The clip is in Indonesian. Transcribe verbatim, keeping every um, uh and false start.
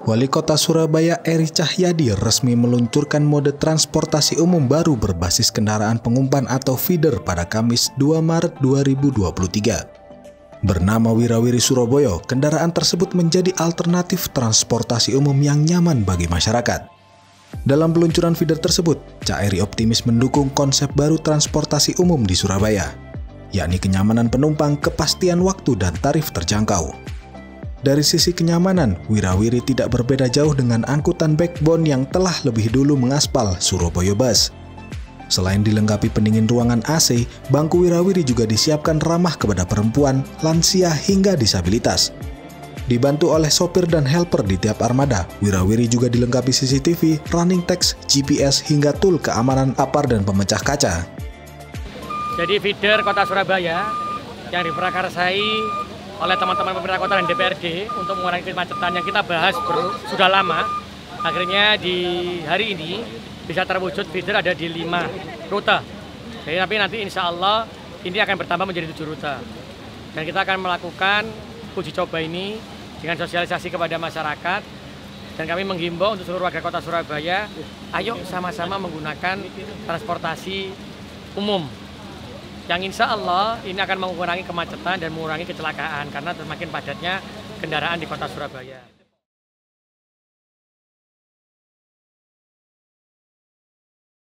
Wali Kota Surabaya Eri Cahyadi resmi meluncurkan mode transportasi umum baru berbasis kendaraan pengumpan atau feeder pada Kamis dua Maret dua ribu dua puluh tiga. Bernama Wirawiri Surabaya, kendaraan tersebut menjadi alternatif transportasi umum yang nyaman bagi masyarakat. Dalam peluncuran feeder tersebut, Cak Eri optimis mendukung konsep baru transportasi umum di Surabaya, yakni kenyamanan penumpang, kepastian waktu, dan tarif terjangkau. Dari sisi kenyamanan, Wirawiri tidak berbeda jauh dengan angkutan backbone yang telah lebih dulu mengaspal Surabaya Bus. Selain dilengkapi pendingin ruangan A C, bangku Wirawiri juga disiapkan ramah kepada perempuan, lansia, hingga disabilitas. Dibantu oleh sopir dan helper di tiap armada, Wirawiri juga dilengkapi C C T V, running text, G P S, hingga tool keamanan apar dan pemecah kaca. Jadi feeder Kota Surabaya yang diprakarsai oleh teman-teman pemerintah kota dan D P R D untuk mengurangi kemacetan yang kita bahas ber, sudah lama. Akhirnya di hari ini bisa terwujud feeder ada di lima rute. Jadi tapi nanti insya Allah ini akan bertambah menjadi tujuh rute. Dan kita akan melakukan uji coba ini dengan sosialisasi kepada masyarakat. Dan kami menghimbau untuk seluruh warga Kota Surabaya, ayo sama-sama menggunakan transportasi umum. Yang insya Allah ini akan mengurangi kemacetan dan mengurangi kecelakaan karena semakin padatnya kendaraan di Kota Surabaya.